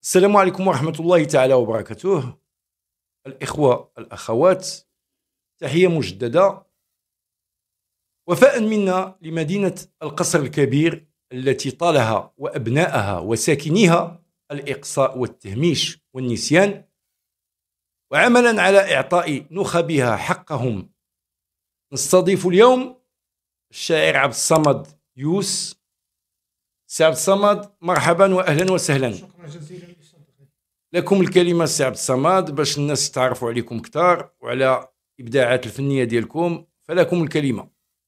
السلام عليكم ورحمة الله تعالى وبركاته. الإخوة الأخوات، تحية مجددة وفاء منا لمدينة القصر الكبير التي طالها وأبنائها وساكنيها الإقصاء والتهميش والنسيان، وعملا على إعطاء نخبها حقهم. نستضيف اليوم الشاعر عبد الصمد يوس. سي عبد الصمد، مرحبا وأهلا وسهلا. شكرا جزيلا. لكم الكلمة سي عبد الصمد باش الناس يتعرفوا عليكم كتار وعلى إبداعات الفنية ديالكم، فلكم الكلمة.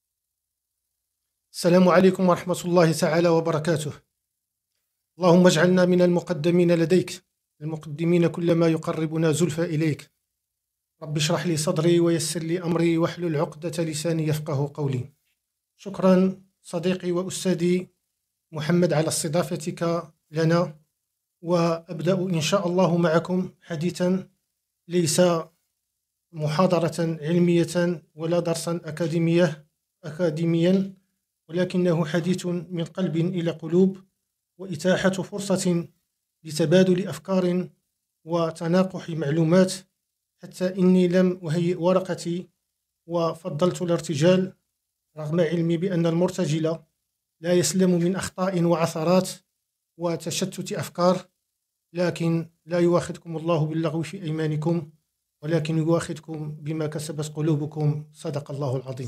السلام عليكم ورحمة الله تعالى وبركاته. اللهم اجعلنا من المقدمين لديك، المقدمين كل ما يقربنا زلفى إليك. رب اشرح لي صدري ويسر لي أمري واحلل عقدة لساني يفقه قولي. شكرا صديقي وأستاذي محمد على استضافتك لنا، وأبدأ إن شاء الله معكم حديثا ليس محاضرة علمية ولا درسا أكاديميا، ولكنه حديث من قلب إلى قلوب، وإتاحة فرصة لتبادل أفكار وتناقح معلومات، حتى إني لم أهيئ ورقتي وفضلت الارتجال رغم علمي بأن المرتجل لا يسلم من أخطاء وعثرات وتشتت أفكار، لكن لا يواخذكم الله باللغو في أيمانكم، ولكن يواخذكم بما كسبت قلوبكم. صدق الله العظيم.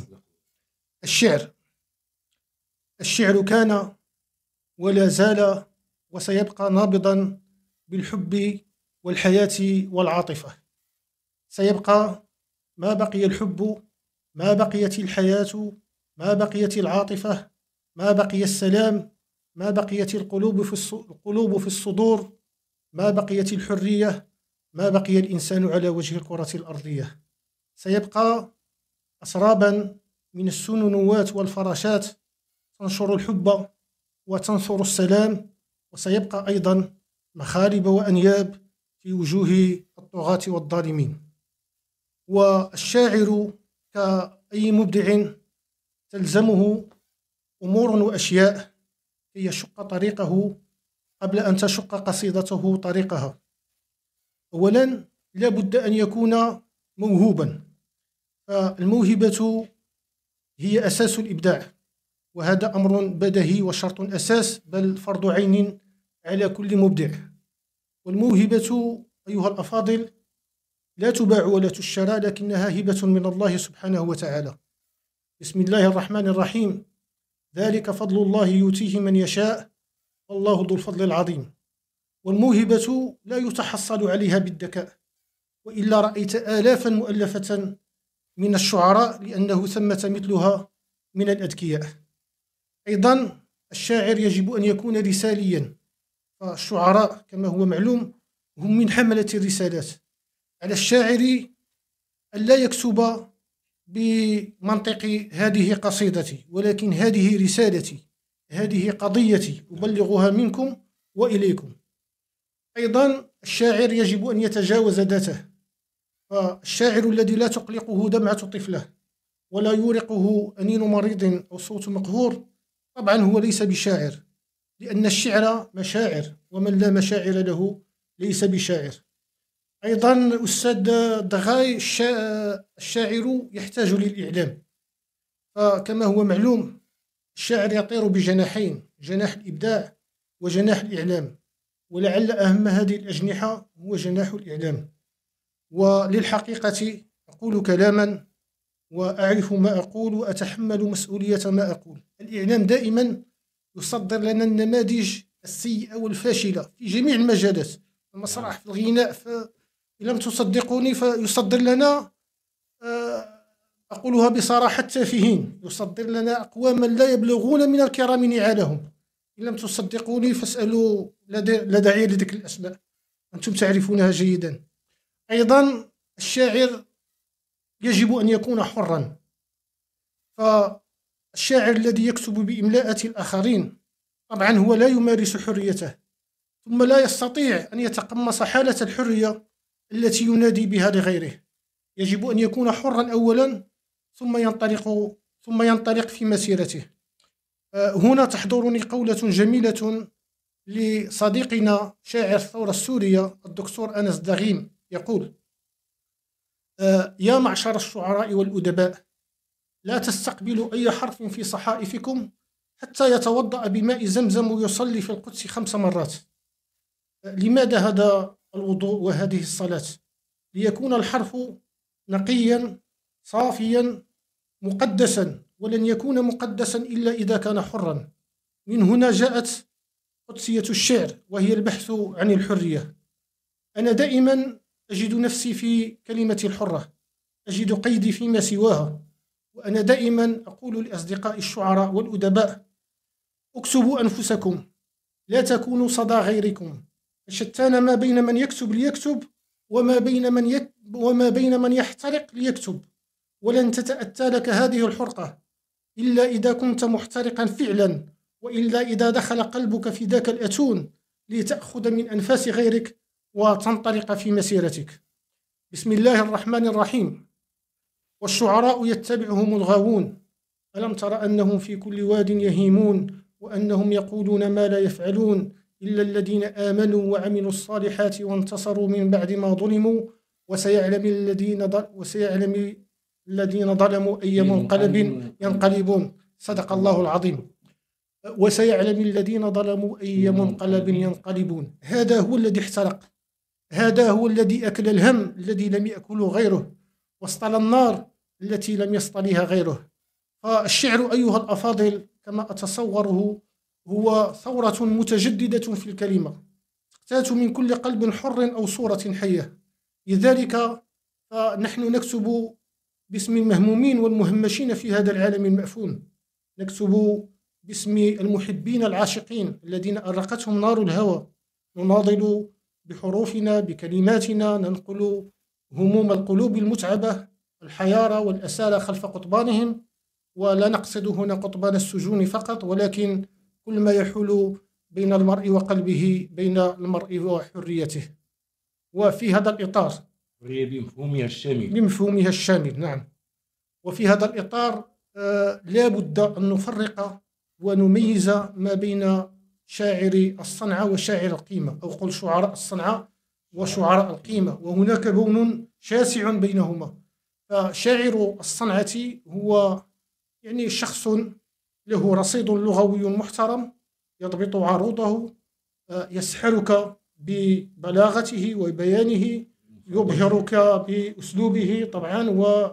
الشعر كان ولا زال وسيبقى نابضا بالحب والحياة والعاطفة. سيبقى ما بقي الحب، ما بقيت الحياة، ما بقيت العاطفة، ما بقي السلام، ما بقيت القلوب في الصدور، ما بقيت الحرية، ما بقي الإنسان على وجه الكرة الأرضية. سيبقى أسرابا من السنونوات والفراشات تنشر الحب وتنثر السلام، وسيبقى أيضا مخارب وأنياب في وجوه الطغاة والظالمين. والشاعر كأي مبدع تلزمه أمور وأشياء كي يشق طريقه قبل أن تشق قصيدته طريقها. أولا، لا بد أن يكون موهوبا، فالموهبة هي أساس الإبداع، وهذا أمر بديهي وشرط أساس، بل فرض عين على كل مبدع. والموهبة أيها الأفاضل لا تباع ولا تشترى، لكنها هبة من الله سبحانه وتعالى. بسم الله الرحمن الرحيم: ذلك فضل الله يؤتيه من يشاء والله ذو الفضل العظيم. والموهبة لا يتحصل عليها بالذكاء، وإلا رأيت آلافا مؤلفة من الشعراء، لأنه ثمة مثلها من الأذكياء. أيضا الشاعر يجب أن يكون رساليا، فالشعراء كما هو معلوم هم من حملة الرسالات. على الشاعر أن لا يكتب بمنطق هذه قصيدتي، ولكن هذه رسالتي، هذه قضيتي أبلغها منكم وإليكم. أيضا الشاعر يجب أن يتجاوز ذاته، فالشاعر الذي لا تقلقه دمعة طفلة ولا يورقه أنين مريض أو صوت مقهور طبعا هو ليس بشاعر، لأن الشعر مشاعر، ومن لا مشاعر له ليس بشاعر. أيضا أستاذ دغاي، الشاعر يحتاج للإعلام، فكما هو معلوم الشاعر يطير بجناحين، جناح الإبداع وجناح الإعلام، ولعل أهم هذه الأجنحة هو جناح الإعلام. وللحقيقة أقول كلاما وأعرف ما أقول وأتحمل مسؤولية ما أقول. الإعلام دائما يصدر لنا النماذج السيئة والفاشلة في جميع المجالات، في المسرح، في الغناء، إن لم تصدقوني فيصدر لنا، أقولها بصراحة، التافهين. يصدر لنا أقواما لا يبلغون من الكرام نعالهم. إن لم تصدقوني فاسألوا، لا داعي لذكر الأسماء، أنتم تعرفونها جيدا. أيضا الشاعر يجب أن يكون حرا، فالشاعر الذي يكتب بإملاءة الآخرين طبعا هو لا يمارس حريته، ثم لا يستطيع أن يتقمص حالة الحرية التي ينادي بها لغيره. يجب أن يكون حرا أولا، ثم ينطلق في مسيرته. هنا تحضرني قولة جميلة لصديقنا شاعر الثورة السورية الدكتور أنس دغيم يقول: يا معشر الشعراء والأدباء، لا تستقبلوا أي حرف في صحائفكم حتى يتوضأ بماء زمزم ويصلي في القدس 5 مرات. لماذا هذا الوضوء وهذه الصلاة؟ ليكون الحرف نقيا صافيا مقدسا، ولن يكون مقدسا إلا إذا كان حرا. من هنا جاءت قدسية الشعر، وهي البحث عن الحرية. أنا دائما أجد نفسي في كلمة الحرة، أجد قيدي فيما سواها. وأنا دائما أقول لأصدقائي الشعراء والأدباء: اكتبوا أنفسكم، لا تكونوا صدى غيركم. شتان ما بين من يكتب ليكتب وما بين من يحترق ليكتب. ولن تتأتى لك هذه الحرقة إلا إذا كنت محترقا فعلا، وإلا إذا دخل قلبك في ذاك الأتون لتأخذ من أنفاس غيرك وتنطلق في مسيرتك. بسم الله الرحمن الرحيم. والشعراء يتبعهم الغاوون، ألم تر أنهم في كل واد يهيمون، وأنهم يقولون ما لا يفعلون، إلا الذين آمنوا وعملوا الصالحات وانتصروا من بعد ما ظلموا، وسيعلم الذين ظلموا أي منقلب ينقلبون. صدق الله العظيم. وسيعلم الذين ظلموا أي منقلب ينقلبون. هذا هو الذي احترق، هذا هو الذي أكل الهم الذي لم يأكله غيره، واصطل النار التي لم يصطلها غيره. فالشعر أيها الأفاضل كما أتصوره هو ثورة متجددة في الكلمة، تأتي من كل قلب حر أو صورة حية. لذلك فنحن نكتب باسم المهمومين والمهمشين في هذا العالم المأفون، نكتب باسم المحبين العاشقين الذين أرقتهم نار الهوى. نناضل بحروفنا بكلماتنا، ننقل هموم القلوب المتعبة، الحيارى والأسارى خلف قضبانهم. ولا نقصد هنا قضبان السجون فقط، ولكن كل ما يحول بين المرء وقلبه، بين المرء وحريته. وفي هذا الإطار بمفهومها الشامل، نعم. وفي هذا الإطار لا بد أن نفرق ونميز ما بين شاعر الصنعة وشاعر القيمة، أو قل شعراء الصنعة وشعراء القيمة، وهناك بون شاسع بينهما. فشاعر الصنعة هو يعني شخص له رصيد لغوي محترم، يضبط عروضه، يسحرك ببلاغته وبيانه، يبهرك بأسلوبه طبعا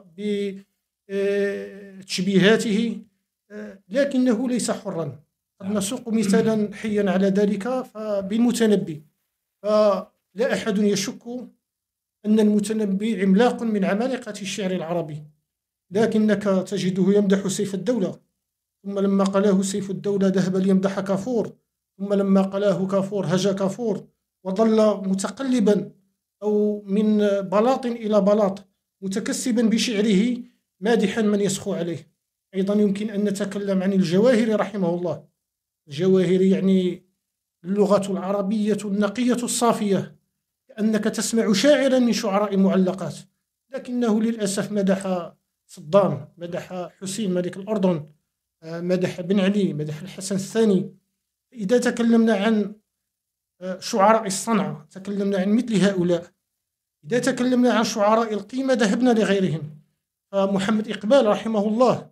وبتشبيهاته، لكنه ليس حرا. قد نسوق مثالا حيا على ذلك بالمتنبي. فلا أحد يشك أن المتنبي عملاق من عمالقة الشعر العربي، لكنك تجده يمدح سيف الدولة، ثم لما قلاه سيف الدولة ذهب ليمدح كافور، ثم لما قلاه كافور هجا كافور، وظل متقلبا أو من بلاط إلى بلاط متكسبا بشعره مادحا من يسخو عليه. أيضا يمكن أن نتكلم عن الجواهري رحمه الله. الجواهري يعني اللغة العربية النقية الصافية، كأنك تسمع شاعرا من شعراء المعلقات، لكنه للأسف مدح صدام، مدح حسين ملك الأردن، مدح بن علي، مدح الحسن الثاني. إذا تكلمنا عن شعراء الصنعة تكلمنا عن مثل هؤلاء. إذا تكلمنا عن شعراء القيمة ذهبنا لغيرهم. فمحمد إقبال رحمه الله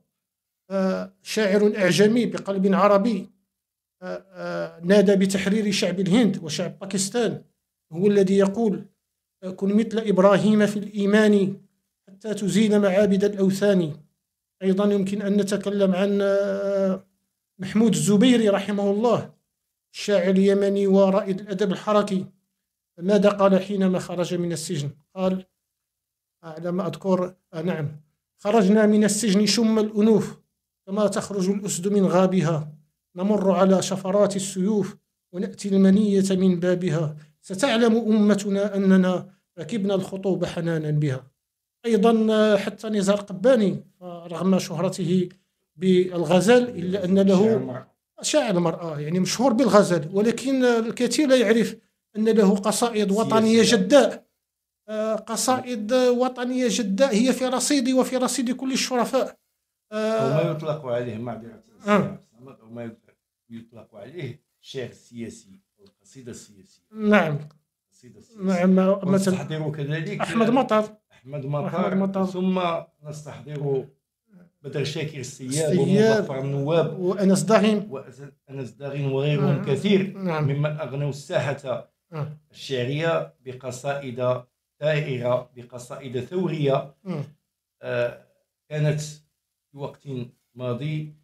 شاعر أعجمي بقلب عربي، نادى بتحرير شعب الهند وشعب باكستان، هو الذي يقول: كن مثل إبراهيم في الإيمان حتى تزيل معابد الأوثان. أيضا يمكن أن نتكلم عن محمود الزبيري رحمه الله، الشاعر اليمني ورائد الأدب الحركي. ماذا قال حينما خرج من السجن؟ قال على ما أذكر نعم: خرجنا من السجن شم الأنوف كما تخرج الأسد من غابها، نمر على شفرات السيوف ونأتي المنية من بابها، ستعلم أمتنا أننا ركبنا الخطوب حنانا بها. أيضا حتى نزار قباني رغم شهرته بالغزل إلا أن له شاعر المرأة يعني مشهور بالغزل، ولكن الكثير لا يعرف أن له قصائد وطنية جداء. قصائد وطنية جداء هي في رصيدي وفي رصيد كل الشرفاء. وما يطلق عليه معذرة وما يطلق عليه الشعر السياسي القصيدة السياسية. نعم. القصيدة السياسية. نعم. نستحضر كذلك أحمد مطر. أحمد مطر. ثم نستحضر بدر شاكر السياب ومظفر النواب وأنس داغين وغيرهم كثير. نعم. ممن أغنوا الساحة الشعرية بقصائد ثائرة، بقصائد ثورية كانت في وقت ماضي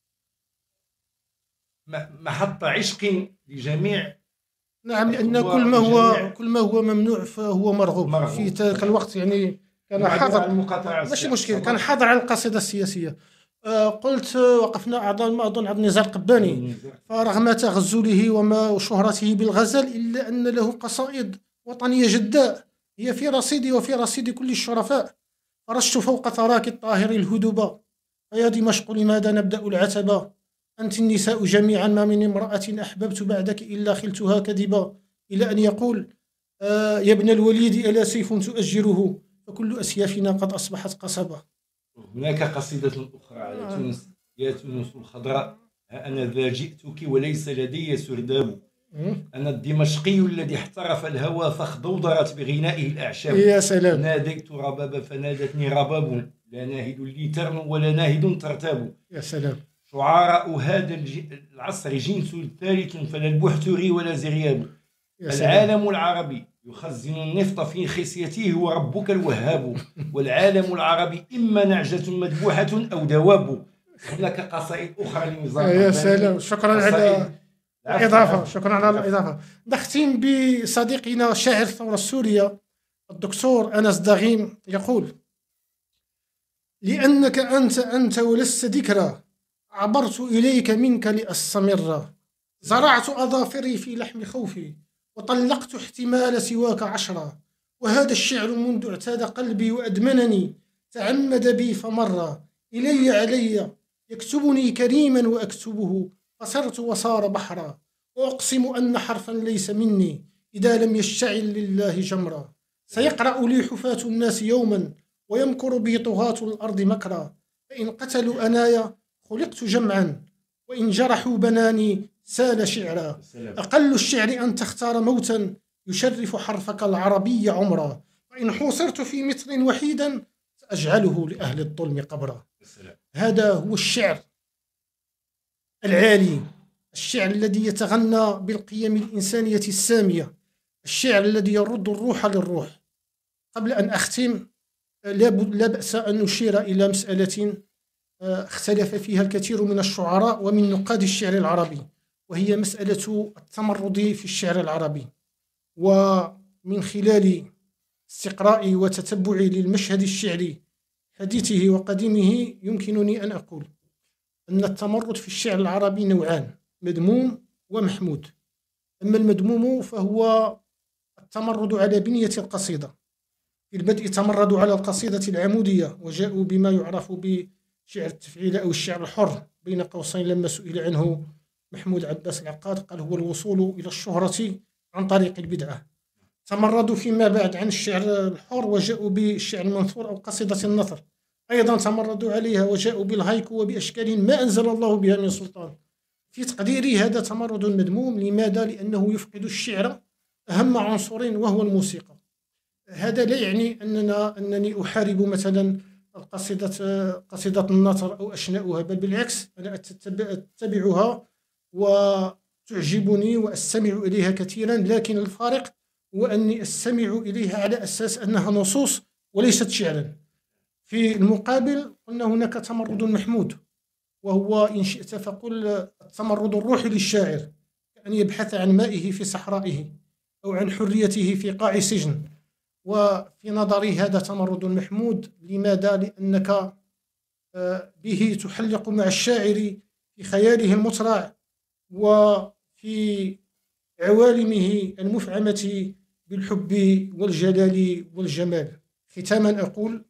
محط عشق لجميع. نعم، لأن كل ما هو ممنوع فهو مرغوب. في ذلك الوقت يعني كان حاضر، ماشي مشكل، كان حاضر على القصيدة السياسية. قلت وقفنا أعضاء ما أظن عبد النزار القباني، فرغم تغزله وشهرته بالغزل إلا أن له قصائد وطنية جداء هي في رصيدي وفي رصيد كل الشرفاء. فرشت فوق ثراك الطاهر الهدبا، فيا دمشق لماذا نبدأ العتبة؟ أنت النساء جميعا ما من امرأة أحببت بعدك إلا خلتها كذبا. إلى أن يقول يا ابن الوليد ألا سيف تؤجره فكل أسيافنا قد أصبحت قصبة. هناك قصيدة أخرى على تونس: يا تونس الخضراء ها أنا ذا جئتك وليس لدي سرداب، أنا الدمشقي الذي احترف الهوى فاخضوضرت بغنائه الأعشاب. يا سلام. ناديت رباب فنادتني رباب، لا ناهد لي ترن ولا ناهد ترتاب. يا سلام. شعراء هذا العصر جنس ثالث فلا البحتري ولا زرياب. العالم العربي يخزن النفط في خصيته وربك الوهاب، والعالم العربي إما نعجة مذبوحة أو دواب. هناك قصائد أخرى لنظام. يا سلام، شكرا على الإضافة، شكرا على الإضافة. نختم بصديقنا شاعر الثورة السورية الدكتور أنس داغين، يقول: لأنك أنت ولست ذكرى، عبرت إليك منك لأستمر، زرعت أظافري في لحم خوفي وطلقت احتمال سواك عشرة، وهذا الشعر منذ اعتاد قلبي وأدمنني تعمد بي فمر، إلي علي يكتبني كريما وأكتبه فصرت وصار بحرا، وأقسم أن حرفا ليس مني إذا لم يشتعل لله جمرا، سيقرأ لي حفاة الناس يوما ويمكر بي طغاة الأرض مكرا، فإن قتلوا أنايا خلقت جمعا وإن جرحوا بناني سال شعرا، أقل الشعر أن تختار موتا يشرف حرفك العربي عمرا، وإن حوصرت في مصر وحيدا سأجعله لأهل الظلم قبرا. هذا هو الشعر العالي، الشعر الذي يتغنى بالقيم الإنسانية السامية، الشعر الذي يرد الروح للروح. قبل أن أختم لا بأس أن نشير إلى مسألة اختلف فيها الكثير من الشعراء ومن نقاد الشعر العربي، وهي مسألة التمرد في الشعر العربي. ومن خلال استقرائي وتتبعي للمشهد الشعري حديثه وقديمه يمكنني أن أقول أن التمرد في الشعر العربي نوعان: مذموم ومحمود. أما المذموم فهو التمرد على بنية القصيدة. في البدء تمردوا على القصيدة العمودية وجاءوا بما يعرف بشعر التفعيل أو الشعر الحر، بين قوسين لما سئل عنه محمود عباس العقاد قال هو الوصول إلى الشهرة عن طريق البدعة. تمردوا فيما بعد عن الشعر الحر وجاءوا بالشعر المنثور أو قصيدة النثر، أيضا تمردوا عليها وجاءوا بالهايكو وبأشكال ما أنزل الله بها من سلطان. في تقديري هذا تمرد مذموم. لماذا؟ لأنه يفقد الشعر أهم عنصر وهو الموسيقى. هذا لا يعني أنني أحارب مثلا قصيدة النثر أو أشناؤها، بل بالعكس أنا أتبعها وتعجبني وأستمع إليها كثيرا، لكن الفارق هو أني أستمع إليها على أساس أنها نصوص وليست شعرا. في المقابل قلنا هناك تمرد محمود، وهو إن شئت فقل التمرد الروحي للشاعر، كأن يبحث عن مائه في صحرائه أو عن حريته في قاع سجن. وفي نظري هذا تمرد محمود. لماذا؟ لأنك به تحلق مع الشاعر في خياله المترع وفي عوالمه المفعمة بالحب والجلال والجمال. ختاما أقول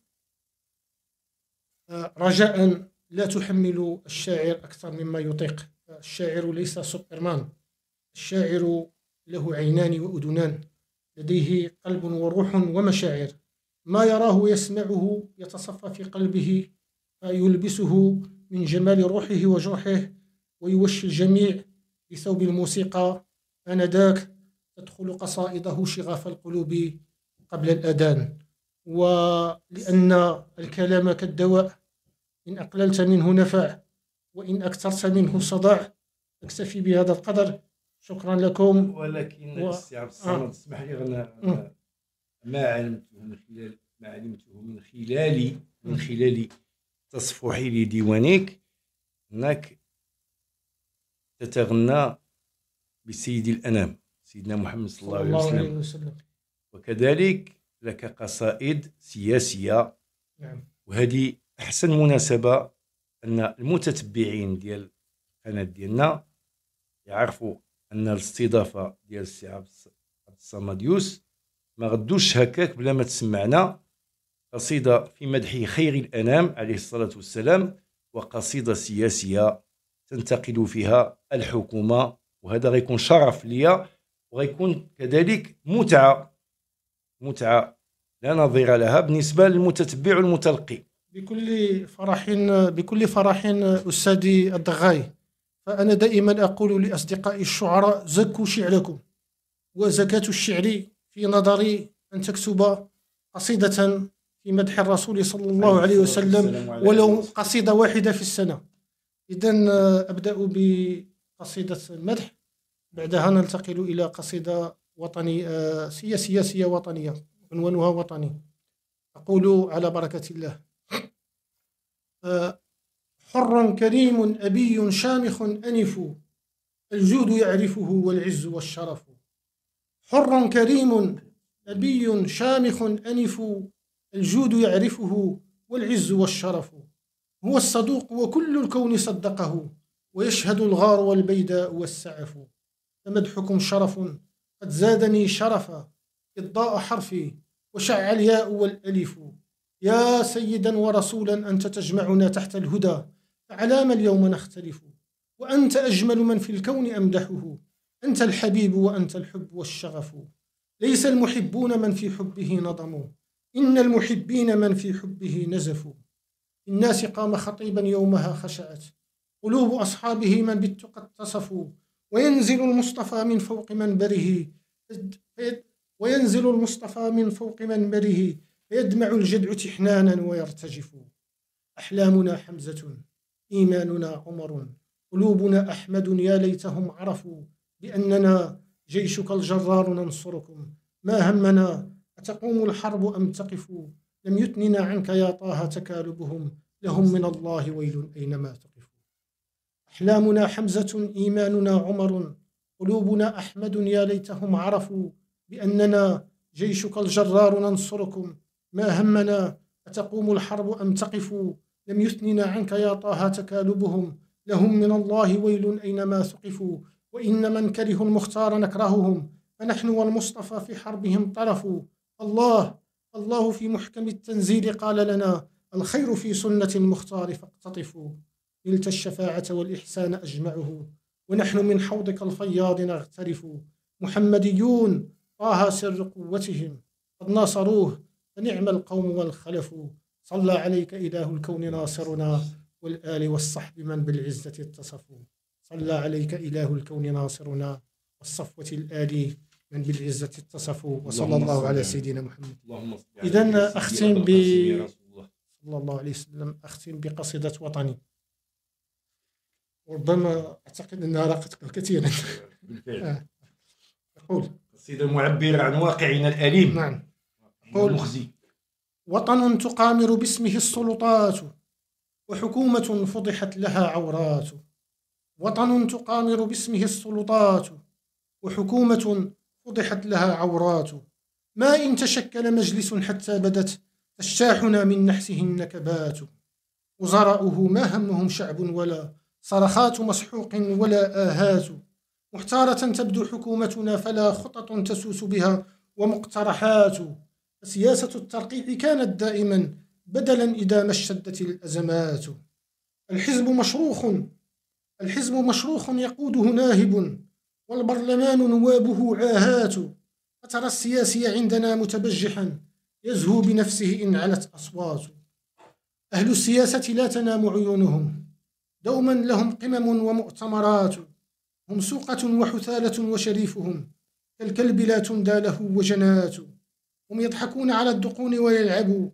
رجاء لا تحملوا الشاعر أكثر مما يطيق. الشاعر ليس سوبرمان، الشاعر له عينان وأذنان، لديه قلب وروح ومشاعر، ما يراه ويسمعه يتصفى في قلبه فيلبسه من جمال روحه وجرحه ويوشي الجميع بثوب الموسيقى آنذاك تدخل قصائده شغاف القلوب قبل الأذان. ولأن الكلام كالدواء، إن أقللت منه نفع وإن أكثرت منه صداع. أكتفي بهذا القدر. شكرا لكم. ولكن السي عبد الصمد اسمح لي، ما علمته من خلال تصفحي لديوانك أنك تتغنى بسيد الأنام سيدنا محمد صلى الله عليه وسلم، وكذلك لك قصائد سياسية. نعم. وهذه أحسن مناسبة أن المتتبعين ديال القناة ديالنا يعرفوا أن الاستضافة ديال السي عبد الصمد يوس ما غدوش هكاك بلا ما تسمعنا قصيدة في مدح خير الأنام عليه الصلاة والسلام، وقصيدة سياسية تنتقد فيها الحكومة، وهذا غيكون شرف ليا، وغيكون كذلك متعة لا نظير لها بالنسبة للمتتبع والمتلقي. بكل فرح أستاذي الضغاي. فأنا دائما أقول لأصدقائي الشعراء: زكوا شعركم. وزكاة الشعر في نظري أن تكتب قصيدة في مدح الرسول صلى الله عليه وسلم، ولو قصيدة واحدة في السنة. إذن أبدأ بقصيدة المدح، بعدها ننتقل إلى قصيدة وطنية سياسية وطنية عنوانها وطني. أقول على بركة الله: حر كريم أبي شامخ أنف، الجود يعرفه والعز والشرف. حر كريم أبي شامخ أنف، الجود يعرفه والعز والشرف. هو الصدوق وكل الكون صدقه، ويشهد الغار والبيداء والسعف. فمدحكم شرف قد زادني شرفا، إذ ضاء حرفي وشع الياء والألف. يا سيدا ورسولا أنت تجمعنا تحت الهدى، فعلام اليوم نختلف. وأنت أجمل من في الكون أمدحه، أنت الحبيب وأنت الحب والشغف. ليس المحبون من في حبه نظموا، إن المحبين من في حبه نزفوا. الناس قام خطيبا يومها خشعت قلوب أصحابه من بالتقى اتصفوا. وينزل المصطفى من فوق منبره فيدمع الجدع تحنانا ويرتجف. أحلامنا حمزة، إيماننا عمر، قلوبنا أحمد، يا ليتهم عرفوا بأننا جيشك الجرار ننصركم. ما همنا أتقوم الحرب أم تقف، لم يثننا عنك يا طه تكالبهم، لهم من الله ويل أينما تقف. أحلامنا حمزة، إيماننا عمر، قلوبنا أحمد، يا ليتهم عرفوا بأننا جيشك الجرار ننصركم. ما همنا أتقوم الحرب أم تقف، لم يثننا عنك يا طه تكالبهم، لهم من الله ويل أينما ثقفوا. وإن من كره المختار نكرههم، فنحن والمصطفى في حربهم طرف. الله في محكم التنزيل قال لنا: الخير في سنة المختار فاقتطفوا. نلت الشفاعة والإحسان أجمعه، ونحن من حوضك الفياض نغترف. محمديون طه سر قوتهم، قد ناصروه فنعم القوم والخلف. صلى عليك إله الكون ناصرنا، والآل والصحب من بالعزة اتصفوا. صلى عليك إله الكون ناصرنا، والصفوة الآل من بالعزة اتصفوا. وصلى الله على سيدنا محمد. إذن أختم صلى الله عليه وسلم، أختم بقصيدة وطني، وربما أعتقد أنها راقتك كثيرا. بالفعل. أقول قصيدة معبرة عن واقعنا الأليم. نعم. المخزي. وطن تقامر باسمه السلطات، وحكومة فضحت لها عورات. وطن تقامر باسمه السلطات، وحكومة فضحت لها عورات. ما إن تشكل مجلس حتى بدت تشتاحنا من نحسه النكبات. وزراؤه ما همهم شعب ولا صرخات مسحوق ولا آهات. محتارة تبدو حكومتنا فلا خطط تسوس بها ومقترحات. سياسة الترقيع كانت دائما بدلا إذا ما اشتدت الأزمات. الحزب مشروخ يقوده ناهب، والبرلمان نوابه عاهات. فترى السياسي عندنا متبجحا يزهو بنفسه إن علت أصوات. أهل السياسة لا تنام عيونهم، دوما لهم قمم ومؤتمرات. هم سوقة وحثالة وشريفهم كالكلب لا تندى له وجنات. هم يضحكون على الدقون ويلعبوا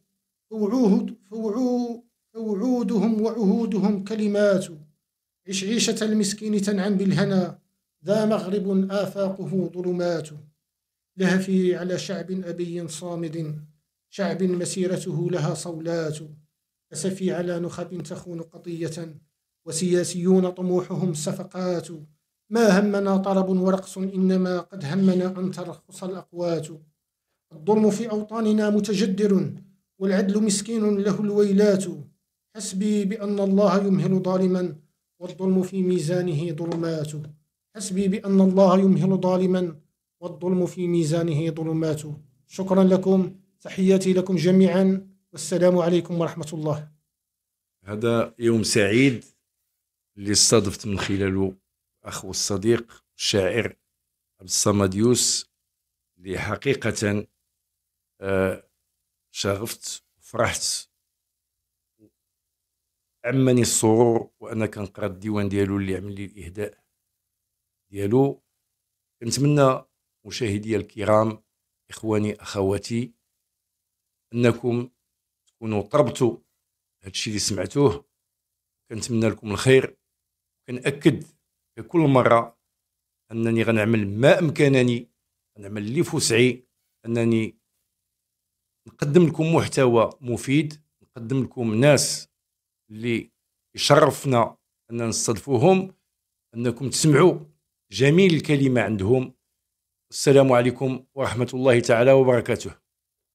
فوعودهم وعهودهم كلمات. عش عيشة المسكين تنعم بالهنا ذا مغرب آفاقه ظلمات. لهفي على شعب أبي صامد شعب مسيرته لها صولات. أسفي على نخب تخون قضية وسياسيون طموحهم صفقات. ما همنا طرب ورقص إنما قد همنا أن ترخص الأقوات. الظلم في أوطاننا متجدر والعدل مسكين له الويلات. حسبي بأن الله يمهل ظالما والظلم في ميزانه ظلمات. حسبي بأن الله يمهل ظالما والظلم في ميزانه ظلمات. شكرا لكم، تحياتي لكم جميعا، والسلام عليكم ورحمة الله. هذا يوم سعيد اللي استضفت من خلاله أخو الصديق الشاعر عبد الصمد يوس، اللي حقيقة شغفت وفرحت، عمني السرور وأنا كنقرا الديوان ديالو اللي عمل لي الإهداء ديالو. كنتمنى مشاهدي الكرام، إخواني أخواتي، أنكم تكونوا طربتوا هادشي اللي سمعتوه. كنتمنى لكم الخير، كنأكد كل مرة أنني غنعمل ما أمكنني، غنعمل اللي في وسعي أنني نقدم لكم محتوى مفيد، نقدم لكم ناس اللي يشرفنا أننا نستضيفوهم، أنكم تسمعوا جميل الكلمة عندهم. السلام عليكم ورحمة الله تعالى وبركاته.